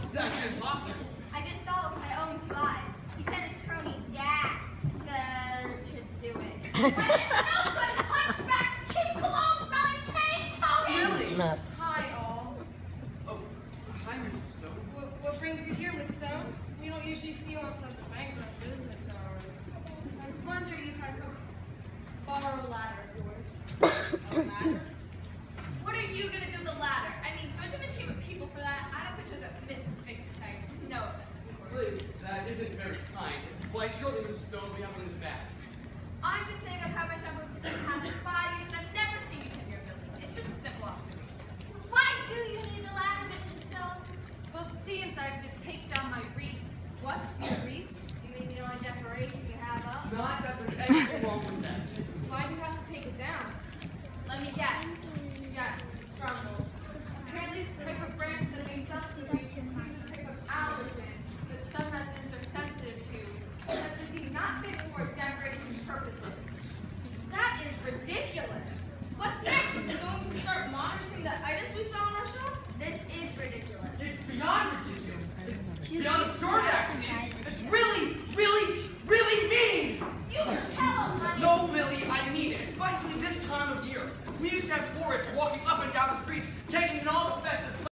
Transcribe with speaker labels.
Speaker 1: That's impossible.
Speaker 2: I just saw it with my own 2 eyes. He sent his crony Jack to do it. But no good hunchback, cheap cologne smelling cane, Tony!
Speaker 1: Really?
Speaker 3: Nuts.
Speaker 4: Hi, all.
Speaker 1: Oh, hi, Mrs. Stone.
Speaker 4: What brings you here, Miss Stone? We don't usually see you outside the bank during business hours. I was wondering if I could borrow a ladder of yours.
Speaker 5: A ladder? What are you going to do with the ladder? I mean, don't you even see with people for that? I don't picture that Mrs. Fix's type. No offense, of course.
Speaker 1: Really, that isn't very kind. Why, surely, Mrs. Stone, we have one in the back.
Speaker 5: I'm just saying I've had my shop open for the past 5 years and I've never seen you in your building. It's just a simple observation.
Speaker 2: Why do you need the ladder, Mrs. Stone?
Speaker 5: Well, it seems I have to take down my wreath. What? Your wreath?
Speaker 2: You mean the only decoration you have up?
Speaker 1: Not that there's anything wrong with that.
Speaker 4: Why do you have to take it down?
Speaker 5: Let me guess.
Speaker 4: Yes, Grumble. Apparently this type of branch that makes us the type of allergen that some residents are sensitive to, such as being not fit for decoration purposes.
Speaker 5: That is ridiculous. What's next? Is it going to start monitoring the items we sell on our shops?
Speaker 2: This is ridiculous.
Speaker 1: It's beyond ridiculous. It's beyond absurd, actually. It's really, really, really mean.
Speaker 2: You tell him, honey.
Speaker 1: No, Millie, I mean it. Especially this time of year. We used to have tourists walking up and down the streets